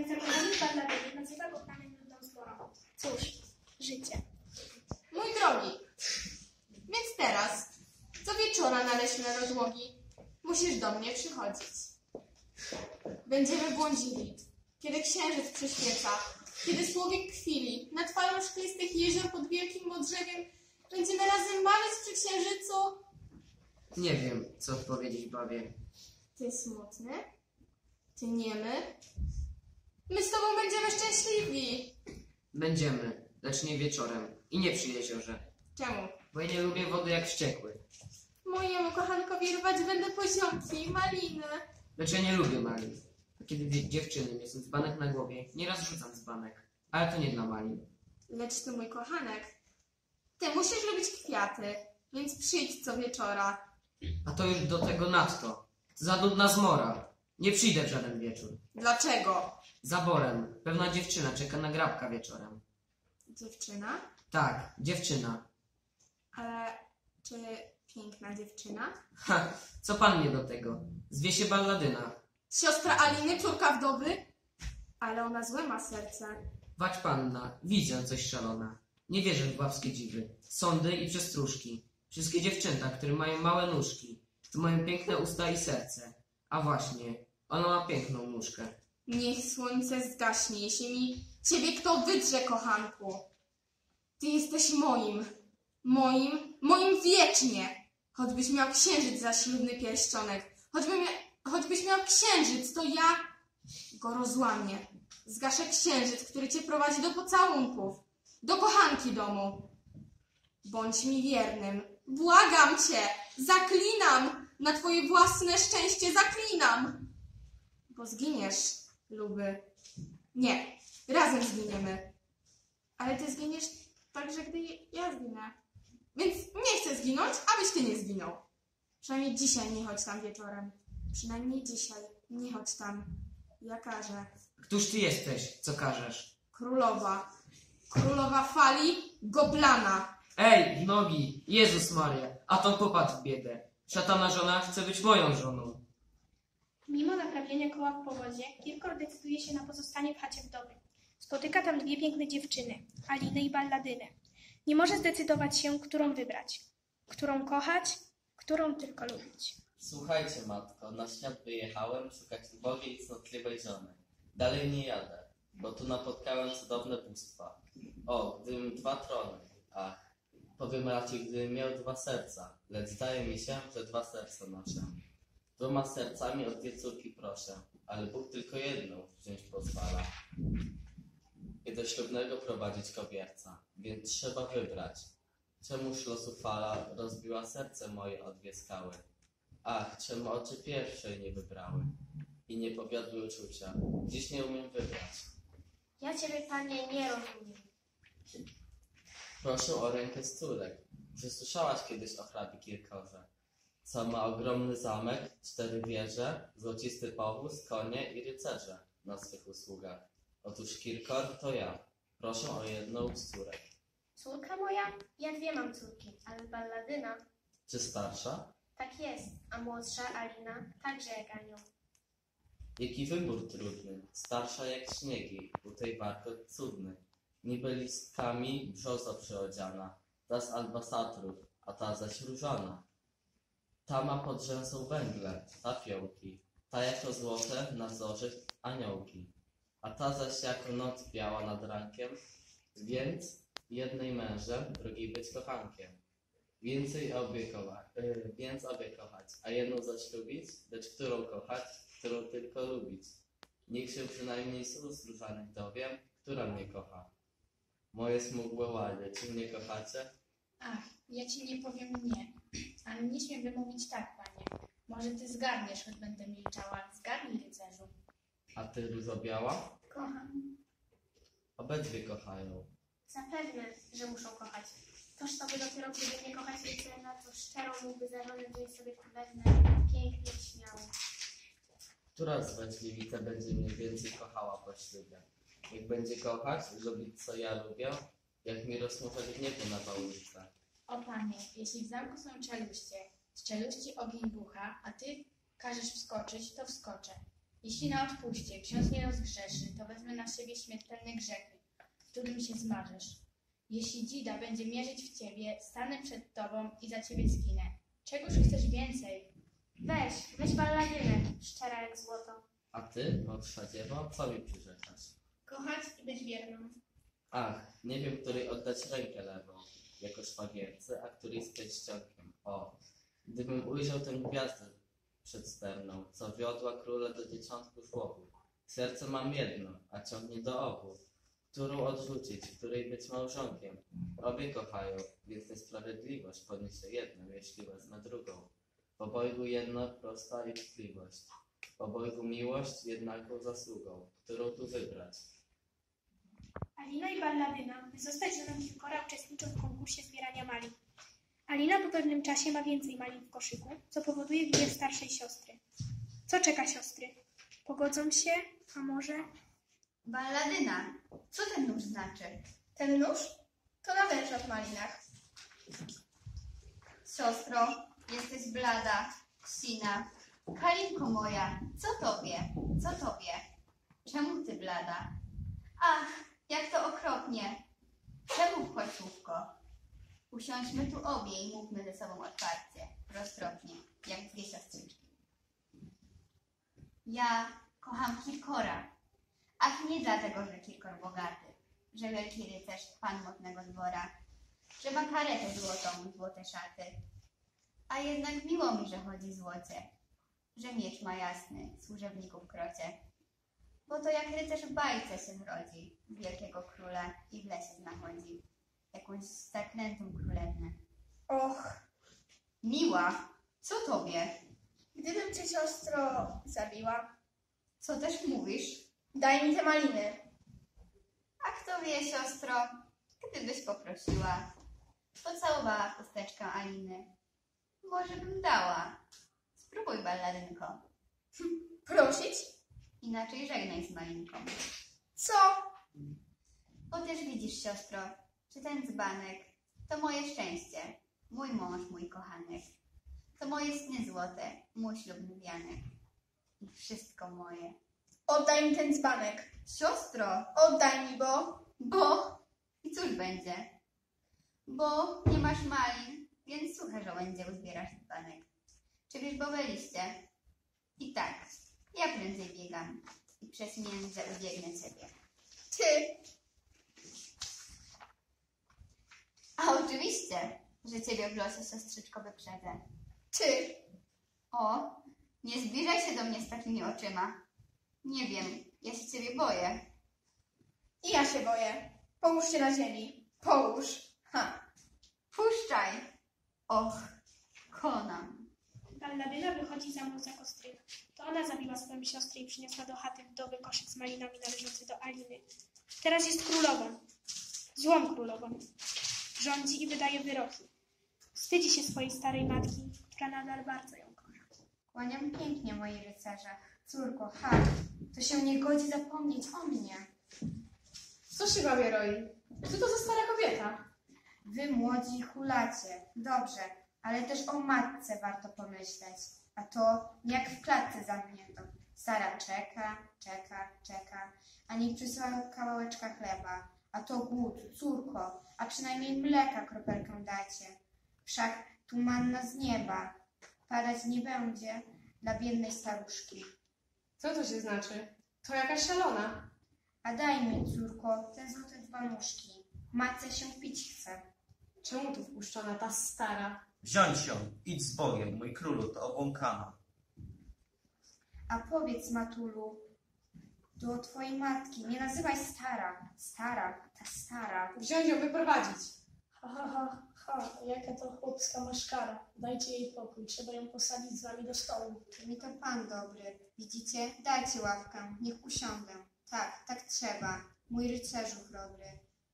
zakochani balladyny nazywa go panem nudną zborą. Cóż, życie. Mój drogi, więc teraz, co wieczora na leśne rozłogi, musisz do mnie przychodzić. Będziemy błądzili, kiedy księżyc przyświeca, kiedy słowik kwili, nad falą szklistych jezior pod wielkim modrzewiem, będziemy razem bawić przy księżycu. Nie wiem, co odpowiedzieć babie. Ty smutny? Ty niemy? My z tobą będziemy szczęśliwi. Będziemy, lecz nie wieczorem i nie przy jeziorze, Czemu? bo ja nie lubię wody jak wściekły. Mojemu kochankowi rwać będę poziomki, maliny. Lecz ja nie lubię malin. A kiedy dziewczyny niosą dzbanek na głowie, nieraz rzucam dzbanek. Ale to nie dla malin. Lecz ty mój kochanek, ty musisz lubić kwiaty, więc przyjdź co wieczora. A to już do tego nadto. To za nudna zmora. Nie przyjdę w żaden wieczór. Dlaczego? Zaborem. Pewna dziewczyna czeka na grabka wieczorem. Dziewczyna? Tak, dziewczyna. Ale czy piękna dziewczyna? Ha, co pan mnie do tego? Zwie się balladyna. Siostra Aliny, córka wdowy? Ale ona złe ma serce. Wać panna, widzę coś szalona. Nie wierzę w babskie dziwy. Sądy i przestróżki. Wszystkie dziewczęta, które mają małe nóżki. To mają piękne usta i serce. A właśnie, ona ma piękną nóżkę. Niech słońce zgaśnie, jeśli mi ciebie kto wydrze, kochanku. Ty jesteś moim wiecznie. Choćbyś miał księżyc za ślubny pierścionek, choćbyś miał księżyc, to ja go rozłamię. Zgaszę księżyc, który cię prowadzi do pocałunków, do kochanki domu. Bądź mi wiernym, błagam cię, zaklinam, na twoje własne szczęście zaklinam. Bo zginiesz, luby. Nie, razem zginiemy. Ale ty zginiesz także, gdy ja zginę. Więc nie chcę zginąć, abyś ty nie zginął. Przynajmniej dzisiaj nie chodź tam wieczorem. Przynajmniej dzisiaj nie chodź tam. Ja każę. Któż ty jesteś, co każesz? Królowa. Królowa fali Goblana. Ej, w nogi! Jezus Maria! A to popadł w biedę. Szatana żona chce być moją żoną. Mimo naprawienia koła w powozie, Kirkor decyduje się na pozostanie w chacie wdowy. Spotyka tam dwie piękne dziewczyny, Alinę i Balladynę. Nie może zdecydować się, którą wybrać. Którą kochać, którą tylko lubić. Słuchajcie, matko, na świat wyjechałem szukać ubogiej i cnotliwej żony. Dalej nie jadę, bo tu napotkałem cudowne bóstwa. O, gdybym dwa trony, ach, powiem raczej, gdybym miał dwa serca, lecz zdaje mi się, że dwa serca noszę. Dwoma sercami o dwie córki proszę, ale Bóg tylko jedną wziąć pozwala. I do ślubnego prowadzić kobierca, więc trzeba wybrać. Czemuż losu fala rozbiła serce moje o dwie skały? Ach, czemu oczy pierwszej nie wybrały i nie powiodły uczucia? Dziś nie umiem wybrać. Ja ciebie, panie, nie rozumiem. Proszę o rękę z córek. Czy słyszałaś kiedyś o hrabie Kirkorze? Co ma ogromny zamek, 4 wieże, złocisty powóz, konie i rycerze na swych usługach. Otóż Kirkor to ja. Proszę o jedną z córek. Córka moja? Ja dwie mam córki, ale Balladyna... Czy starsza? Tak jest, a młodsza Alina także jak anioł. Jaki wybór trudny, starsza jak śniegi, u tej warkot cudny. Niby listkami brzoza przyodziana, ta z albasatrów, a ta zaś różana. Ta ma pod rzęsą węgle, ta fiołki, ta jako złote na zorze aniołki, a ta zaś jako noc biała nad rankiem, więc jednej mężem, drugiej być kochankiem. Więc obie kochać, a jedną zaś lubić, lecz którą kochać, którą tylko lubić. Niech się przynajmniej z ust różanych dowiem, która mnie kocha. Moje smugłe ładzie, czy mnie kochacie? Ach, ja ci nie powiem nie, ale nie śmiem wymówić tak, panie. Może ty zgadniesz, choć będę milczała. Zgadnij, rycerzu. A ty, różobiała? Kocham. Obydwie kochają. Zapewne, że muszą kochać. Toż to by dopiero, gdyby nie kochać rycerza, to szczerą mógłby za żonę wziąć sobie królewne, pięknie i śmiało. Która z was dziewica będzie mnie więcej kochała po ślubie? Jak będzie kochać, robić co ja lubię, jak mi rozmuchać gniewu na pałówce. O panie, jeśli w zamku są czeluście, z czeluści ogień bucha, a ty każesz wskoczyć, to wskoczę. Jeśli na odpuście ksiądz nie rozgrzeszy, to wezmę na siebie śmiertelne grzechy, którym się zmarzesz. Jeśli dzida będzie mierzyć w ciebie, stanę przed tobą i za ciebie zginę. Czegoż chcesz więcej? Weź balladynę, szczera jak złoto. A ty, młodsza dziewo, co mi przyrzekasz? Kochać i być wierną. Ach, nie wiem, której oddać rękę lewą, jako szwagierce, a której z pierścionkiem. O, gdybym ujrzał tę gwiazdę przedsterną, co wiodła króla do dzieciątku żłobu. Serce mam jedno, a ciągnie do obu. Którą odrzucić, której być małżonkiem? Obie kochają, więc niesprawiedliwość podniesie jedną, jeśli wezmę drugą. W obojgu jedno prosta i tkliwość. W obojgu miłość jednaką zasługą. Którą tu wybrać? Alina i balladyna, by zostać żoną Kilkora, uczestniczą w konkursie zbierania malin. Alina po pewnym czasie ma więcej malin w koszyku, co powoduje gniew starszej siostry. Co czeka siostry? Pogodzą się, a może... Balladyna, co ten nóż znaczy? Ten nóż? To na węża w malinach. Siostro, jesteś blada, ksina. Kalinko moja, co tobie? Co tobie? Czemu ty blada? Ach, jak to okropnie. Czemu płaczówko? Usiądźmy tu obie i mówmy ze sobą otwarcie, roztropnie, jak dwie siostrzyczki. Ja kocham Kilkora. Ach, nie dlatego, że Kilkor bogaty, że wielki rycerz, pan modnego dwora, że ma karetę złotą, złote szaty. A jednak miło mi, że chodzi złocie, że miecz ma jasny, służebników krocie. Bo to jak rycerz w bajce się zrodzi, wielkiego króla i w lesie znachodzi jakąś zaklętą królewnę. Och, Miła, co tobie? gdybym cię, siostro, zabiła, Co też mówisz? daj mi te maliny. A kto wie, siostro, gdybyś poprosiła, pocałowała chusteczkę Aliny. Może bym dała. Spróbuj, balladynko. Prosić? Inaczej żegnaj z malinką. Co? Bo też widzisz, siostro, że ten dzbanek to moje szczęście, mój mąż, mój kochanek. To moje sny złote, mój ślubny wianek. I wszystko moje. Oddaj mi ten dzbanek. Siostro, Oddaj mi, bo... I cóż będzie? Bo nie masz malin, więc suche żołędzie uzbierasz dzbanek. Czyliż bowe liście? I tak, ja prędzej biegam i przez między ubiegnę ciebie. Ty, A oczywiście, że ciebie w losie, siostrzyczko, wyprzedzę. ty. O, nie zbliżaj się do mnie z takimi oczyma. Nie wiem, ja się ciebie boję. I ja się boję. Połóż się na ziemi. Połóż. Ha. Puszczaj! Och, konam. Balladyna wychodzi za mąż za Kostryga. To ona zabiła swoją siostrę i przyniosła do chaty wdowy koszyk z malinami należący do Aliny. Teraz jest królową. Złą królową. Rządzi i wydaje wyroki. Wstydzi się swojej starej matki, która nadal bardzo ją kocha. Kłaniam pięknie, moi rycerze. Córko, ha, to się nie godzi zapomnieć o mnie. Co się babie roi? Co to za stara kobieta? Wy młodzi hulacie, dobrze, ale też o matce warto pomyśleć. A to jak w klatce zamknięto. Stara czeka, a nie przysłała kawałeczka chleba. A to głód, córko, a przynajmniej mleka kropelkę dacie. Wszak tu manna z nieba padać nie będzie dla biednej staruszki. Co to się znaczy? To jakaś szalona. A daj mi, córko, te złote dzbanuszki. Matce się pić chce. Czemu tu wpuszczona ta stara? Wziąć ją, idź z Bogiem, mój królu, to obłąkana. A powiedz, matulu, do twojej matki, nie nazywaj ta stara. Wziąć ją, wyprowadzić. Jaka to chłopska maszkara. Dajcie jej pokój, trzeba ją posadzić z wami do stołu. Mi to pan dobry. Widzicie? Dajcie ławkę, niech usiądę. Tak trzeba. Mój rycerzu chrobry.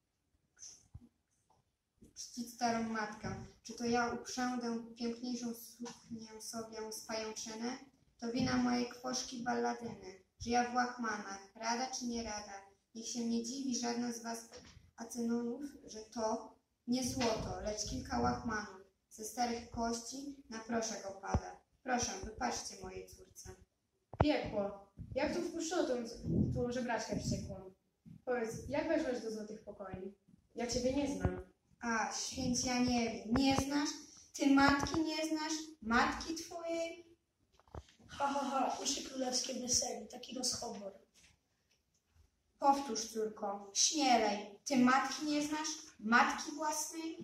Czcić starą matkę. Czy to ja uprzędę piękniejszą suknię sobie z pajęczyny? To wina mojej kwoszki balladyny, że ja w łachmanach, rada czy nie rada. Niech się nie dziwi żadna z was Acenonów, że to nie złoto, lecz kilka łachmanów ze starych kości na proszek opada. Proszę, wypatrzcie mojej córce. Piekło. Jak tu wpuszczono tą żebraczkę wściekłą? Powiedz, jak weszłaś do złotych pokoi? Ja ciebie nie znam. A, święć ja nie wiem, nie znasz? Ty matki nie znasz? Matki twojej? Ha, ha, ha, uszy królewskie weseli, taki rozchobor. Powtórz, córko, śmielej. Ty matki nie znasz? Matki własnej?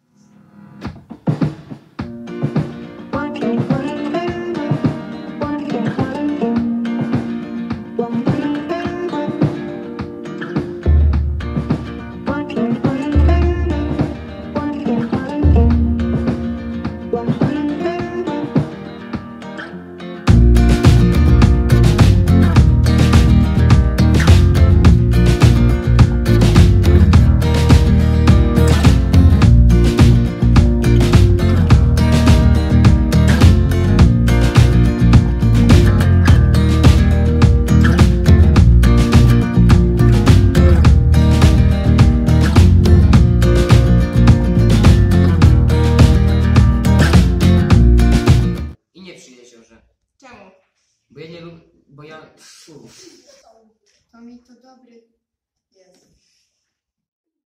I nie przy jeziorze. Czemu? Bo ja nie lubię... Bo ja... To mi to dobry jest.